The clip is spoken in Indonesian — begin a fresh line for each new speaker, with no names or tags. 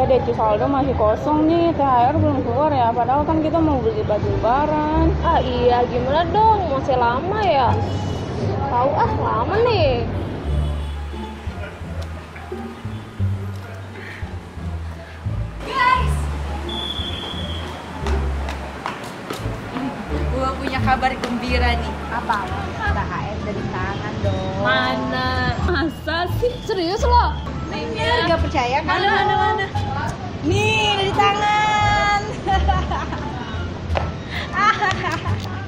DC saldo masih kosong nih, THR belum keluar ya. Padahal kan kita mau beli baju lebaran.
Ah iya, gimana dong? Masih lama ya? Tahu lama nih.
Guys, gua punya kabar gembira nih.
Apa?
THR dari tangan dong.
Mana? Masa sih? Serius lo?
Bener, gak percaya kan? Mana? Nih, dari tangan.